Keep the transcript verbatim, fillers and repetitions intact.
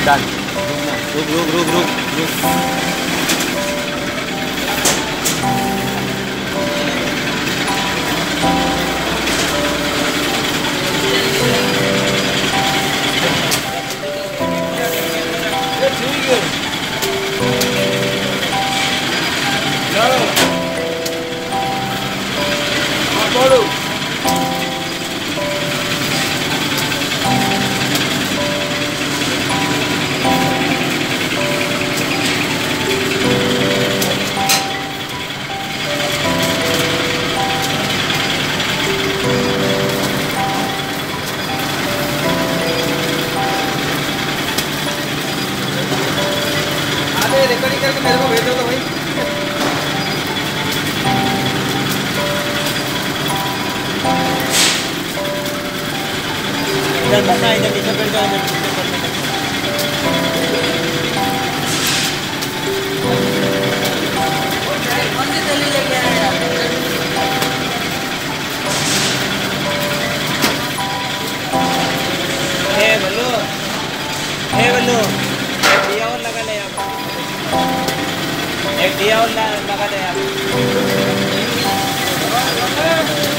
Done. रुक रुक रुक रुक रुक। रिकॉर्डिंग करके मेरे को भेजो तो भाई। इधर करना, इधर नीचे कर दो, इधर नीचे करना। कौन सी दिल्ली लेके आए यार? ए बल्लू, ए बल्लू, एक दिया और लगा ले आप, एक दिया और लगा ले आप।